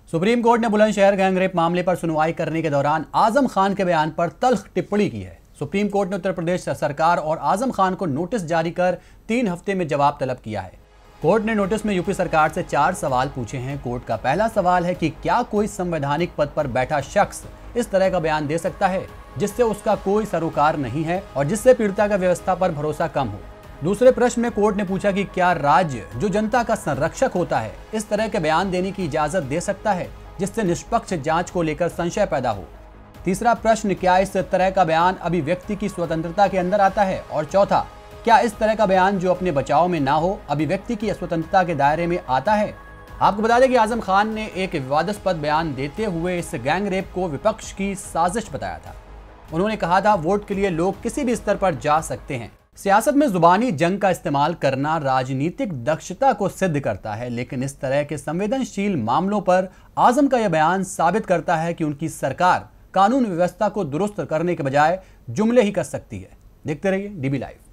Supreme court ने Bulandshahr gangrape मामले पर सुनवाई करने के दौरान आजम खान के बयान पर तल्ख टिप्पणी की है। सुप्रीम कोर्ट ने उत्तर प्रदेश सरकार और आजम खान को नोटिस जारी कर 3 हफ्ते में जवाब तलब किया है। कोर्ट ने नोटिस में यूपी सरकार से 4 सवाल पूछे हैं। कोर्ट का पहला सवाल है कि क्या कोई संवैधानिक पद पर बैठा शख्स इस तरह का बयान दे सकता है जिससे उसका कोई सरोकार नहीं है और जिससे पीड़िता का व्यवस्था पर भरोसा कम हो। दूसरे प्रश्न में कोर्ट ने पूछा कि क्या राज्य जो जनता का संरक्षक होता है इस तरह के बयान देने की इजाजत दे सकता है जिससे निष्पक्ष जांच को लेकर संशय पैदा हो। तीसरा प्रश्न, क्या इस तरह का बयान अभिव्यक्ति की स्वतंत्रता के अंदर आता है। और चौथा, क्या इस तरह का बयान जो अपने बचाव में ना हो अभिव्यक्ति की स्वतंत्रता के दायरे में आता है। आपको बता दें कि आजम खान ने एक विवादास्पद बयान देते हुए इस गैंग रेप को विपक्ष की साजिश बताया था। उन्होंने कहा था, वोट के लिए लोग किसी भी स्तर पर जा सकते हैं। सियासत में जुबानी जंग का इस्तेमाल करना राजनीतिक दक्षता को सिद्ध करता है, लेकिन इस तरह के संवेदनशील मामलों पर आजम का यह बयान साबित करता है कि उनकी सरकार कानून व्यवस्था को दुरुस्त करने के बजाय जुमले ही कर सकती है। देखते रहिए डीबी लाइव।